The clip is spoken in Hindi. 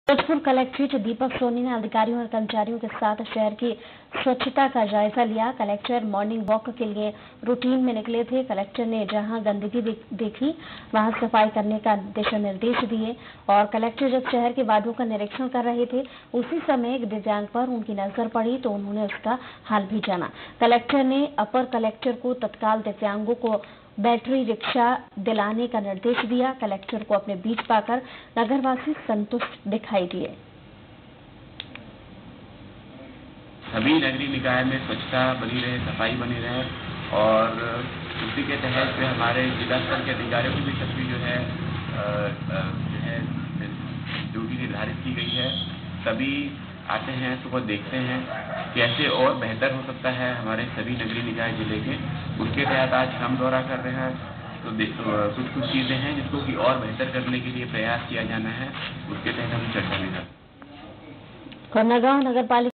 फिरोजपुर कलेक्ट्रेट दीपक सोनी ने अधिकारियों और कर्मचारियों के साथ शहर की स्वच्छता का जायजा लिया। कलेक्टर मॉर्निंग वॉक के लिए रूटीन में निकले थे। कलेक्टर ने जहां गंदगी देखी वहां सफाई करने का दिशा निर्देश दिए और कलेक्टर जब शहर के वार्डों का निरीक्षण कर रहे थे उसी समय एक दिव्यांग पर उनकी नजर पड़ी तो उन्होंने उसका हाल भी जाना। कलेक्टर ने अपर कलेक्टर को तत्काल दिव्यांगों को बैटरी रिक्शा दिलाने का निर्देश दिया। कलेक्टर को अपने बीच पाकर नगरवासी संतुष्ट दिखाई दिए। सभी नगरीय निकाय में स्वच्छता बनी रहे, सफाई बनी रहे और उसी के तहत हमारे जिला स्तर के अधिकारियों की भी सबकी जो है ड्यूटी निर्धारित की गई है। सभी आते हैं, सुबह देखते हैं कैसे और बेहतर हो सकता है हमारे सभी नगरीय निकाय जिले के। उसके तहत आज हम दौरा कर रहे हैं तो कुछ चीजें हैं जिसको कि और बेहतर करने के लिए प्रयास किया जाना है। उसके तहत हम चर्चा भी करते हैं। कोंडागांव नगर पालिका